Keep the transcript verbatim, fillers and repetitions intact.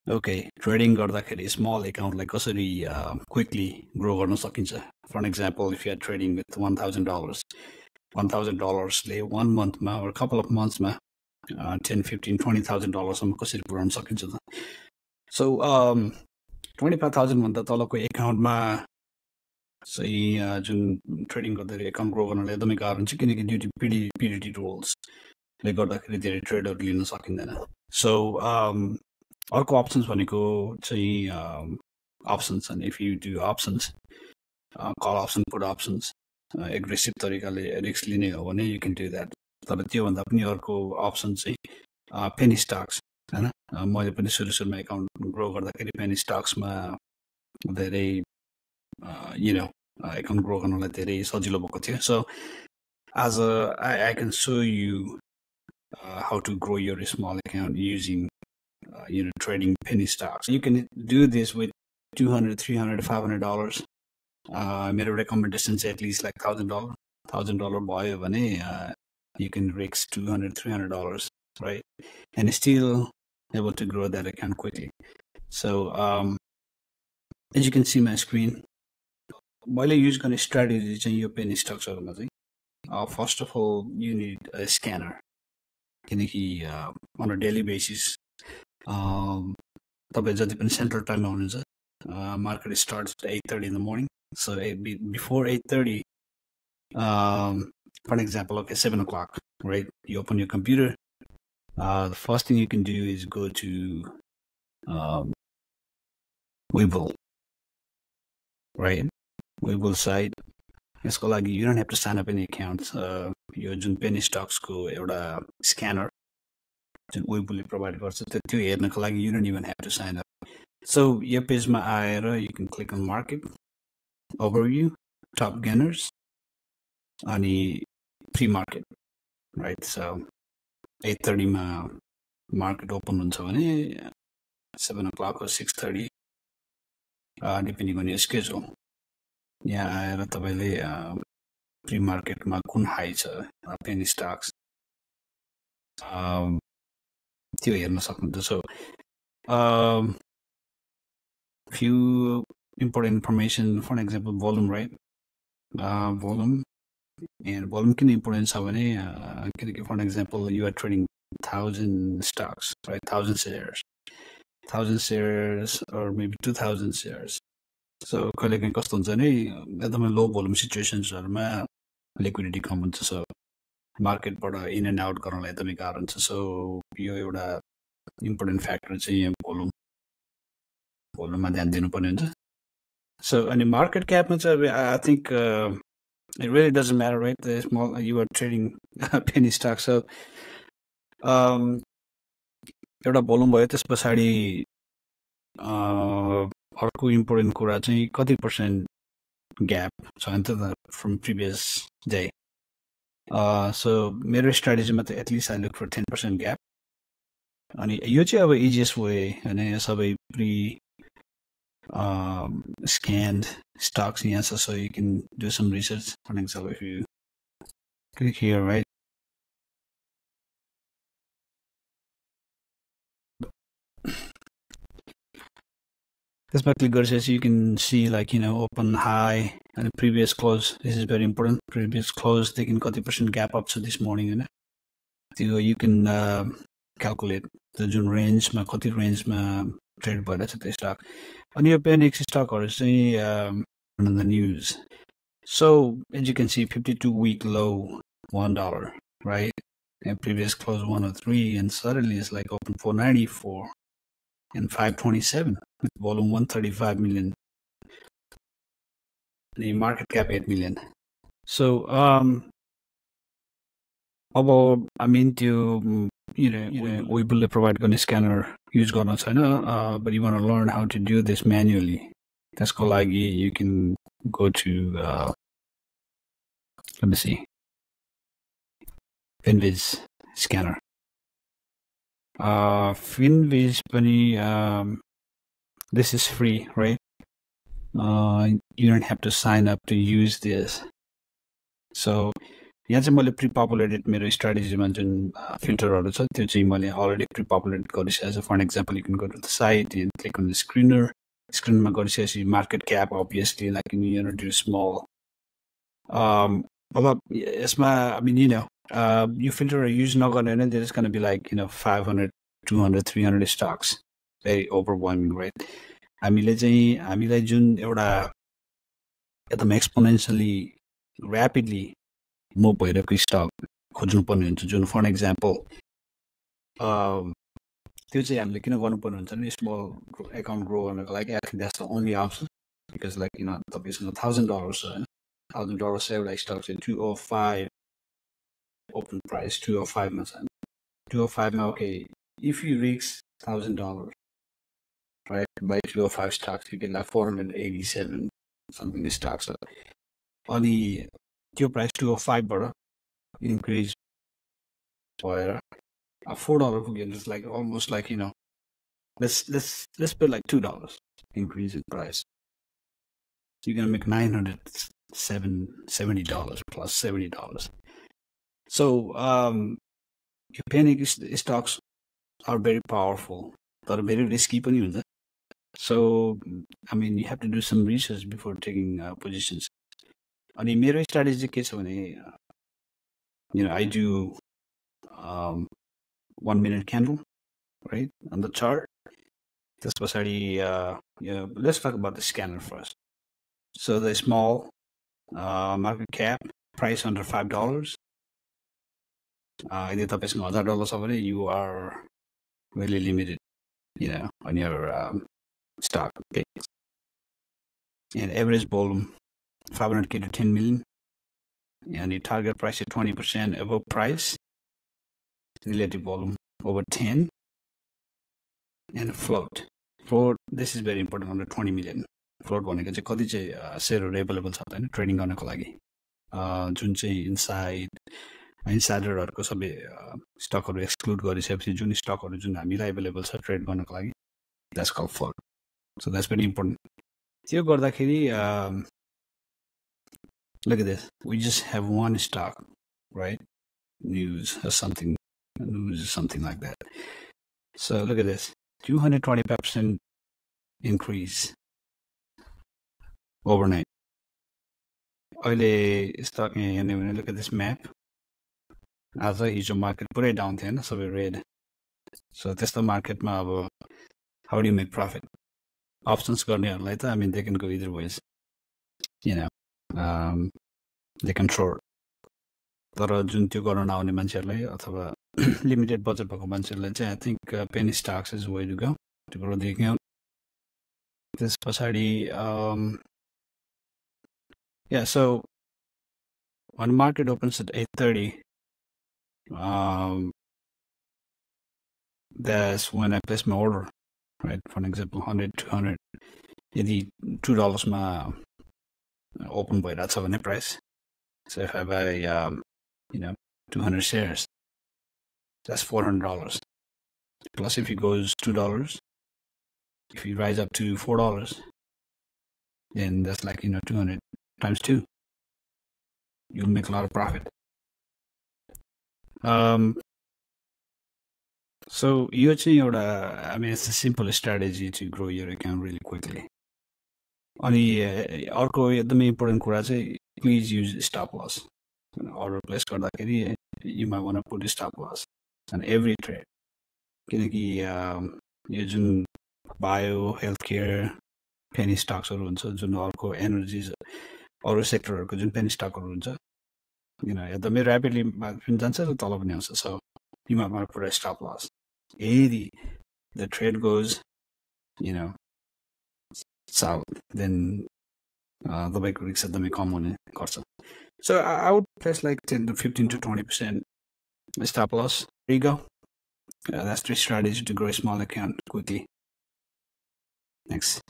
Okay, trading गर्दाखेरि small account like कसरी uh, quickly grow गर्न सकिन्छ. For an example, if you are trading with one thousand dollars, one thousand dollars ले one month मा or a couple of months मा uh, ten, fifteen, twenty thousand dollars सम्म कसरी पुर्याउन सकिन्छ त. So um, twenty-five thousand भन्दा तलको account मा चाहिँ uh, जुन trading गर्दाखेरि account grow गर्नलाई एकदमै गाह्रो हुन्छ किनकि due to P D P D T rules ले गर्दाखेरि धेरै ट्रेडर लिन सकिँदैन. So um, अर्को options भनेको चाहिँ um, options, and if you do options, uh, call option, put options, uh, aggressive तरिकाले risk लिने हो भने you can do that. तर त्यो भन्दा पनि अर्को option चाहिँ uh, penny stocks हैन. uh, मैले पनि सुरु सुरुमा account grow गर्दाखेरि penny stocks मा धेरै uh, you know uh, account grow गर्नलाई धेरै सजिलो भएको थियो. So as a I, I can show you uh, how to grow your small account using Uh, you know, trading penny stocks. You can do this with two hundred, three hundred, five hundred dollars. Uh, I made a recommendation say at least like thousand dollar, thousand dollar buy भने uh, you can risk two hundred, three hundred dollars, right? And still able to grow that account quickly. So um, as you can see my screen, मैले use गर्ने strategy चाहिँ यो penny stocks हरुमा चाहिँ uh, first of all you need a scanner. किनकि uh, on a daily basis Um, तपाईं जति पनि central time मा हुनुहुन्छ, uh, market starts at eight thirty in the morning. So it be, before eight thirty, um, for an example, okay, seven o'clock, right? You open your computer. Uh, the first thing you can do is go to um, Webull, right? Webull site. यसको लागि you don't have to sign up any accounts. Uh, yo Jun penny stocks को एउटा scanner Webull provide गर्छ त्यो हेर्नको लागि you don't even have to sign up. So यो पेजमा आएर you can click on market, overview, top gainers, अनि pre-market, right? So eight thirty मा market open हुन्छ भने seven o'clock or six thirty uh, depending on your schedule. यहाँ आएर तपाईले uh, pre-market मा कुन high छ uh, penny stocks um, त्यो हेर्न सक्नुहुन्छ. So um, few important information, for example, volume, right? Uh, volume and volume can important छ भने uh, for example you are trading thousand stocks, right? Thousand shares, thousand shares or maybe two thousand shares. So कहिले काहीँ कस्तो हुन्छ नि एकदमै low volume situations हरुमा liquidity कम हुन्छ. So market बाट in and out गर्नलाई एकदमै गाह्रो हुन्छ. So यो एउटा important factor चाहिँ यहाँ volume volume मा ध्यान दिनुपर्ने हुन्छ. So अनि market cap मा चाहिँ I think uh, it really doesn't matter, right? The small you are trading penny stock. So um एउटा volume भयो त्यसपछि uh, अर्को important कुरा चाहिँ कति percent gap छ नि त from previous day. Uh, so मेरो strategy मा त at least I look for ten percent gap. अनि यो चाहिँ अब easiest way हैन सबै pre um, scanned stocks यहाँ छ. So you can do some research. For example, if you click here, right? This might click so you can see like, you know, open high and previous close. This is very important. Previous close, they can got the percent gap up to this morning. You know? So you can uh, calculate the June range, ma kati range ma trade by that's the stock. On your penny stock or say um on the news. So as you can see, fifty-two week low, one dollar, right? And previous close one oh three, and suddenly it's like open four ninety-four and five twenty-seven with volume one thirty-five million. The market cap eight million. So um अब I mean to you know, you know we will provide a scanner use गर्न छैन, uh, but you want to learn how to do this manually. त्यसको लागि you can go to uh, let me see Finviz scanner. Uh, Finviz पनि um, this is free, right? Uh, you don't have to sign up to use this. So यहाँ चाहिँ मैले pre populated मेरो स्ट्राटेजीमा जुन फिल्टरहरू छ त्यो चाहिँ मैले अलरेडी प्री पपुलेटेड गरिसकेको छु for example you can go to the site and click on the screener स्क्रिनमा गरिसकेपछि market cap obviously like you do small अब यसमा आई मिन यु नो यो फिल्टर युज नगर्ने भने there is gonna be like you know five hundred two hundred three hundred stocks very overwhelming right हामीले चाहिँ हामीलाई जुन एउटा एकदम एक्सपोनेन्सियली ऱ्यापिडली मुभ भइरहेको स्टक खोज्नुपर्ने हुन्छ जुन फर एक्जाम्पल त्यो चाहिँ हामीले किन गर्नुपर्ने हुन्छ नि स्मल एकाउन्ट ग्रो गर्नको लागि I think that's the only option because like किन तपाईँसँग थाउजन्ड डलर्स छ होइन थाउजन्ड डलर्स एउटा स्टक चाहिँ two O five open price two O फाइभमा छ टु ओ फाइभमा ओके इफ यु रिक्स thousand dollar right by two or five stocks you get like four hundred eighty-seven something stocks on the your price two or five but increase for a four dollar again is like almost like you know let's let's let's put like two dollars increase in price you're gonna make nine hundred seven seventy dollars plus seventy dollars so um your penny stocks are very powerful but very risky पनि हुन्छ So, I mean, you have to do some research before taking uh, positions. And my strategy is, you know, I do um, one minute candle, right, on the chart. That's what I, uh, you know, let's talk about the scanner first. So the small uh, market cap, price under five dollars. Uh, dollars over you are really limited, you know, on your um, stock picks. And average volume five hundred K to ten million. And the target price is twenty percent above price. Relative volume over ten. And float. Float, this is very important under twenty million. Float भनेको चाहिँ कति चाहिँ सेयरहरू available छ हैन trading गर्नको लागि जुन चाहिँ inside इनसाइडरहरूको सबै स्टकहरू exclude गरिसकेपछि जुन स्टकहरू जुन हामीलाई एभाइलेबल छ ट्रेड गर्नको लागि that's called float So that's very important. त्यो गर्दाखेरि um, look at this. We just have one stock, right? News or something, news or something like that. So look at this, two hundred twenty-five percent increase overnight. अहिले stock हेर्ने भने look at this map. आज हिजो market पुरै down थियो हैन सबै red. So त्यस्तो मार्केटमा अब how do you make profit? Options गर्नेहरुलाई त I mean they can go either ways, you know, um, they can short. तर जुन त्यो गर्न नआउने मान्छेहरुलाई अथवा लिमिटेड बजेट भएको मान्छेहरुलाई चाहिँ I think uh, penny stocks is the way to go to grow the account. This पछाडी um, yeah, so when the market opens at eight thirty, um, that's when I place my order. Right, for an example, one hundred, two hundred. यदि two dollars मा open भइरहेको छ भने price. So if I buy, um, you know, two hundred shares, that's four hundred dollars. Plus, if it goes two dollars, if you rise up to four dollars, then that's like, you know, two hundred times two. You'll make a lot of profit. Um. So you चाहिँ एउटा I mean it's a simple strategy to grow your account really quickly. अनि अर्को एकदमै important कुरा चाहिँ please use stop loss. Order place गर्दाखेरि you might want to put a stop loss on every trade. किनकि यो जुन bio, healthcare, penny stocksहरू हुन्छ जुन अर्को energies अरू सेक्टरहरूको जुन penny stockहरू हुन्छ you know एकदमै rapidly पनि जान्छ र तल पनि आउँछ. So you might want to put a stop loss. eighty, the trade goes, you know, south, then uh, the big risks एकदमै कम हुने गर्छ. So I, I would place like ten to fifteen to twenty percent stop loss. There you go. Uh, that's the strategy to grow a small account quickly. Thanks.